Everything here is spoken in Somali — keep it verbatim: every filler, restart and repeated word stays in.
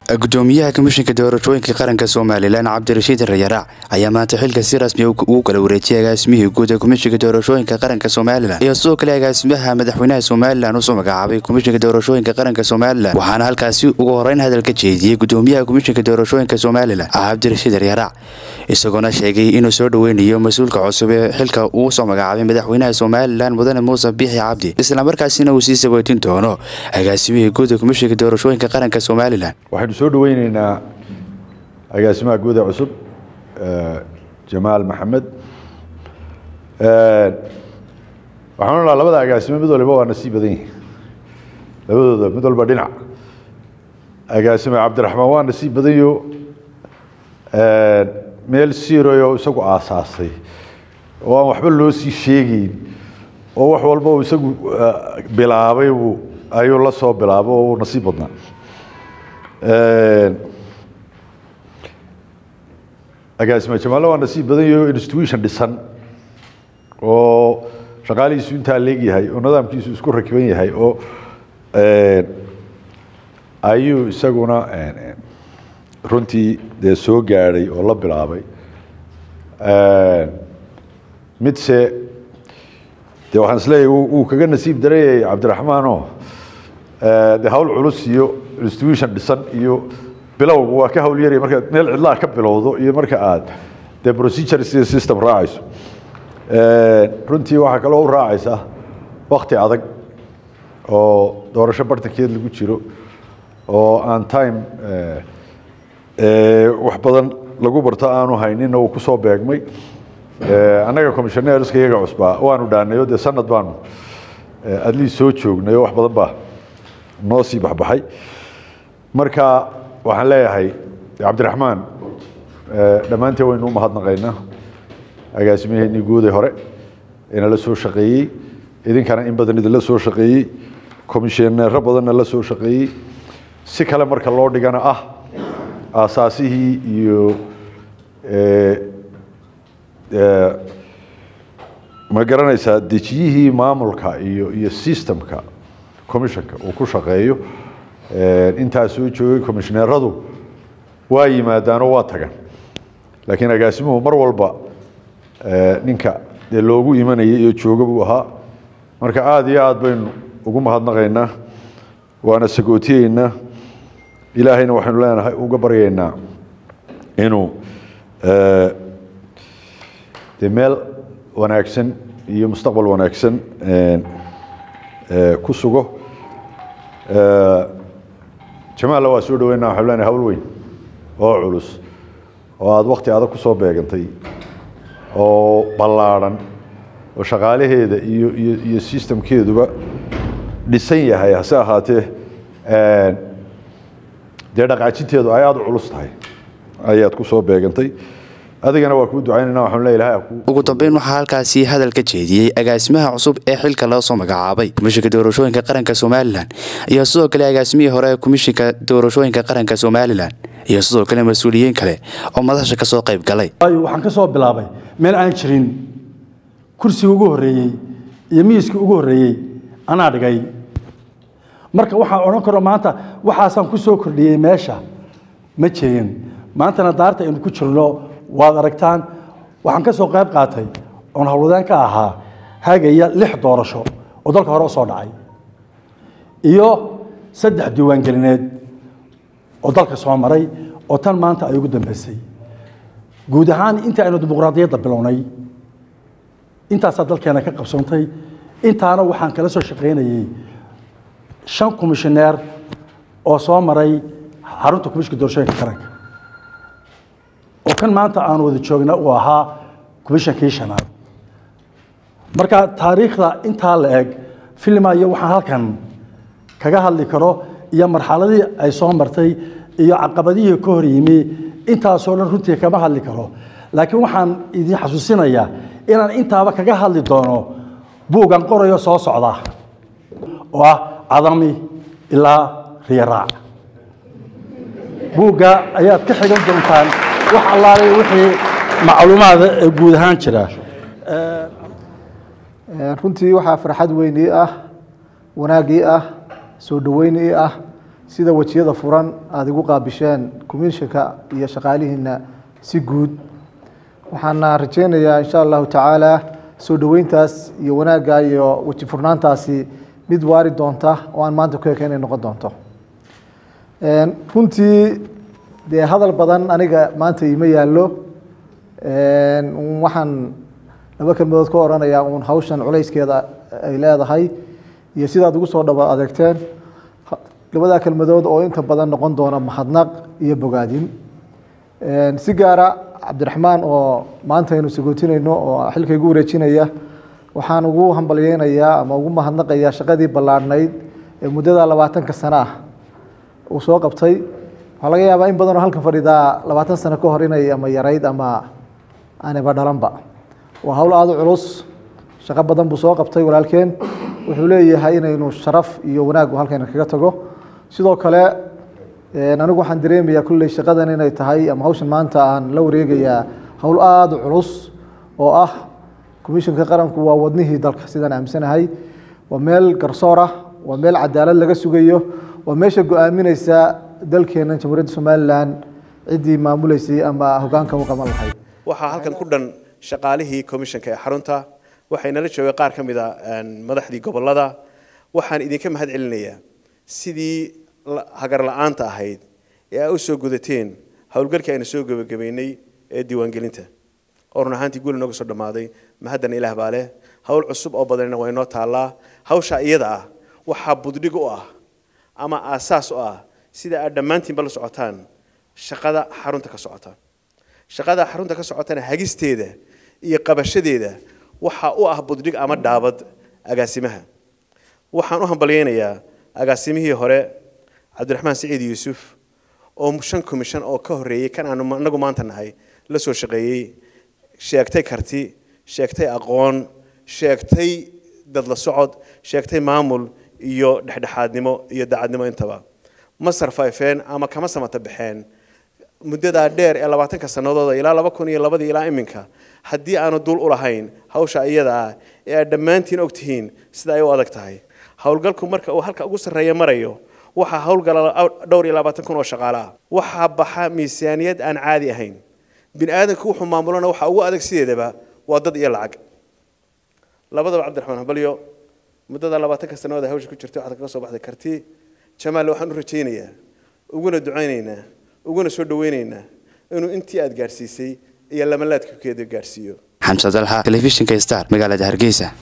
gudoomiyaha komishanka doorashooyinka qaranka Soomaaliland Cabdirashiid Rayaraac ayaa maanta xilka si rasmi ah ugu kala wareejiyay agaasimihii guud ee komishanka doorashooyinka qaranka Soomaaliland iyo sidoo kale agaasimaha madaxweynaha Soomaaliland oo soo magacaabay komishanka doorashooyinka qaranka Soomaaliland waxaana halkaasi ugu horeyn hadal ka jeediyay gudoomiyaha komishanka doorashooyinka Soomaaliland Cabdirashiid Rayaraac isagoo sheegay inuu soo dhaweynayo mas'uulka cusub ee xilka uu soo magacaabay madaxweynaha Soomaaliland Mudane Muuse Biixi Cabdi isla markaasina uu sii saboodin doono agaasimihii guud ee komishanka doorashooyinka qaranka Soomaaliland waxaan soo dhaweynaynaa agaasimaha guud ee cusub Jamaal Maxamed waxaan oranaa labada agaasimo mid walba waa nasiib badan yihiin labadooda mid walba dhinac agaasimo Cabdiraxmaan waa nasiib badan iyo meel siirayo isagu aasaasay oo aan waxba loo sii sheegin oo wax walba uu isagu bilaabay uu ayuu la soo bilaabo oo nasiib badnaa agaasimo Jamaal waa nasiib badan iyo institution dhisan oo shaqaalihiisu inta leeyahay oo nidaamkiisu isku rakiban yahay oo ayuu isaguna runtii de soo gaaray oo la bilaabay midse de waxaan isleeyahay uu kaga nasiib dareeyay Cabdiraxmaan oo de hawl culus iyo institution dhisan iyo bilowgu waa ka hawl yar marka meel cidla ka bilowdo iyo marka aad de procedure system raacayso ee runtii waxa kale oo raacaysa waqti adag oo doorasho bartankeed lagu jiro oo aan time ee wax badan lagu barto aanu haynin oo ku soo beegmay ee anaga commissionerska iyaga cusba waanu dhaanayo de sanad baanu adli soo joognay wax badan ba noo sii baxbaxay marka waxaan leeyahay Cabdiraxmaan ee dhamaantii waynu mahadnaqaynaa agaasimihii guud ee hore in la soo shaqeeyay idinkana in badan idin la soo shaqeeyay commissioner badan la soo shaqeeyay si kale marka loo dhigana ah aasaasihii iyo ee ee ma garanaysaa dejiyihii maamulka iyo iyo systemka commissionka uu ku shaqeeyo ee inta soo joogay commissioneradu waa yimaadaan oo waa tagan laakiin agaasimuhu mar walba ee ninka de loogu imanayay iyo jooga buu ahaa marka aad iyo aad baynu ugu mahadnaqaynaa waana sagootiyeynaa ilaahayna waxaanu leenahay uga baryaynaa inuu ee de meel wanaagsan iyo mustaqbal wanaagsan ee ee ku sugo ee Jamaal waa soo dhaweynaa waxaan leenahay hawl weyn oo culus oo aad waqti adag ku soo beegantay oo ballaaran oo shaqaalaheeda iyo iyo iyo systemkeeduba dhisan yahay hase ahaatee ee de dhaqaajinteedu ay aad u culus tahay ayaad ku soo beegantay adigana waa ku ducaynaynaa waxaan leeyahay ugu dambeyn waxa halkaasi hadal ka jeediyay agaasimaha cusub ee xilka loo soo magacaabay komishanka doorashooyinka qaranka Soomaaliland iyo sidoo kale agaasimihii hore ee komishanka doorashooyinka qaranka Soomaaliland iyo sidoo kale mas'uuliyiin kale oo madasha ka soo qayb galay waxaan ka soo bilaabay meel aan jirin kursiga ugu horeeyay iyo miiska ugu horeeyay ana dhigay marka waxaan oran karo maanta waxaasan ku soo kordhiyay meesha ma jirin maantana daarta in ku jirno waad aragtaan waxaan ka soo qayb qaatay oo hawlwadaan ka ahaa hagaya lix doorasho oo dalka hore soo dhacay iyo saddex diiwaan gelineed oo dalka soo maray oo tan maanta ay ugu dambeysay guud ahaan inta aynu dimuqraadiyadda bilownay intaas dalkeena ka qabsoontay intaana waxaan kala soo shaqeynayay shan commissioner oo soo maray xarunta komishanka doorashooyinka qaranka oo kan maanta aan wada joogna uu ahaa komishankii shanaad marka taariikhda inta la eeg filma iyo waxaan halkan kaga hadli karo iyo marxaladii ay soo martay iyo caqabadihii ka hor yimi intaas oo dhan runtii kama hadli karo laakiin waxaan idin xasuusinayaa inaan intaaba kaga hadli doono buugan qorayo soo socda oo ah cadami ilaa Rayaraac buuga ayaad ka xigan doontaan wax allaale wixii macluumaad guud ahaan jira runtii waxa farxad weyn ah wanaagii ah soo dhaweyn ah sida wajiyada furan aad igu qaabisheen komishanka iyo shaqaalihiina si guud waxaan rajeynayaa insha Allah tacaala soo dhaweyntaas iyo wanaagga iyo waji furnaantaasi mid waari doonta oo aan maanta ku keenay noqon doonto een runtii de hadal badan aniga maanta ima yaalo een waxaan laba kalmadood ka oranayaa uun hawshan culeyskeeda ay leedahay iyo sidaad ugu soo dhaba adeegteen labada kalmadood oo inta badan noqon doona mahadnaq iyo bogaadin een si gaara Cabdiraxmaan oo maanta aynu sagootinayno oo xilka ugu wareejinaya waxaan ugu hambalyeeynaya ama ugu mahadnaqayaa shaqadii ballaarnayd ee muddada labaatan sano ah uu soo qabtay waxa laga yaabaa in badan oo halkan fadhida labaatan sano ka hor inay ama yarayd ama aanaba dhalanba waa hawl aad u culus shaqo badan buu soo qabtay walaalkeen wuxuu leeyahay inaynu sharaf iyo wanaag halkan kaga tago sidoo kale een anigu waxaan dareemayaa kulli shaqadan inay tahay ama hawshan maanta aan la wareegayaa hawl aad u culus oo ah komishanka qaranku waa wadnihii dalka sidaan aamsanahay waa meel garsoor ah waa meel cadaalad laga sugayo waa meesha go'aaminaysa dalkeena Jamhuuriyadda Soomaaliland cidii maamuleysay ama hoggaanka u qaban lahayd waxa halkan ku dhan shaqaalihii komishanka ee xarunta waxayna la joogay qaar kamid ah madaxdii gobolada waxaan idinka mahad celinayaa sidii hagar la'aanta ahayd ee ay u soo gudateen hawlgalkii ayna soo gabagabeynay ee diiwaangelinta oo run ahaantii guul nooga soo dhamaaday mahaddan ilaah baa leh hawl cusub oo badanna way noo taalaa hawsha iyada ah waxa buddig u ah ama aasaas u ah sida aad dhammaantiin bal socotaan shaqada xarunta ka socota shaqada xarunta ka socotana hagisteeda iyo qabashadeeda waxa u ah buddig ama dhaabad agaasimaha waxaan u hambalyeeynaa agaasimihii hore Cabdiraxmaan Saciid Yuusuf oo shan komishan oo ka horeeyay kan aan anagu maanta nahay la soo shaqeeyay sheegtay karti sheegtay aqoon sheegtay dad la socod sheegtay maamul iyo dhexdhexaadnimo iyo daacadnimo intaba masar faafeen ama kama samata baxeen muddada dheer ee labaatan sanadood ilaa laba kun iyo laba ilaa iminka haddii aanu dul u lahayn hawsha iyada ee aad dhammaantiin ogtihiin sida ay u adag tahay hawlgalku marka uu halka ugu sarreeya marayo waxa hawlgal dhowr iyo labaatan kun oo shaqaale ah waxa baxa miisaaniyad aan caadi ahayn bini'aadamku wuxuu maamulana waxa ugu adag sideedaba waa dad iyo lacag labadaba Cabdiraxmaan Hambalyo muddada labaatan sanadood hawsha ku jirtay waxa ka soo baxday karti Jamaal waxaan u rajaynayaa uguna ducaynaynaa uguna soo dhaweynaynaa inuu intii aad gaarsiisay iyo lamalaadka keeda gaarsiiyo Xamsa Dalha telefishinka Star magaalada Hargeysa.